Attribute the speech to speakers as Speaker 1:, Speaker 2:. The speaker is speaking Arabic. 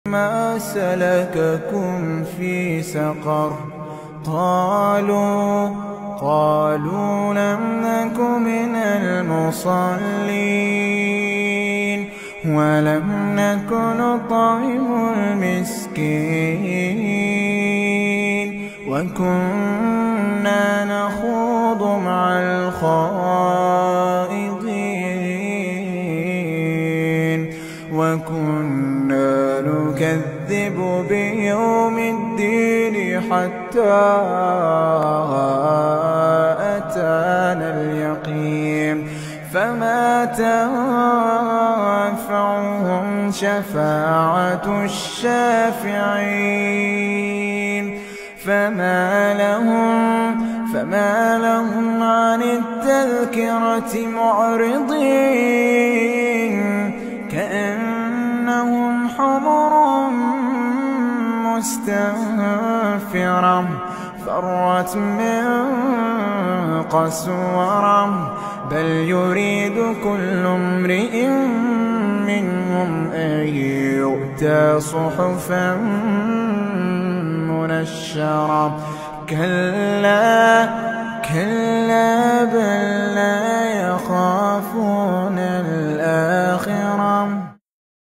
Speaker 1: ما سلككم في سقر قالوا لم نك من المصلين ولم نك نطعم المسكين وكنا نخوض مع الخائضين وكنا نكذب بيوم الدين حتى أتانا اليقين فما تنفعهم شفاعة الشافعين فما لهم عن التذكرة معرضين كأنهم حمر مستنفرة فرت من قسورة بل يريد كل امرئ منهم أن يؤتى صحفا منشرة كلا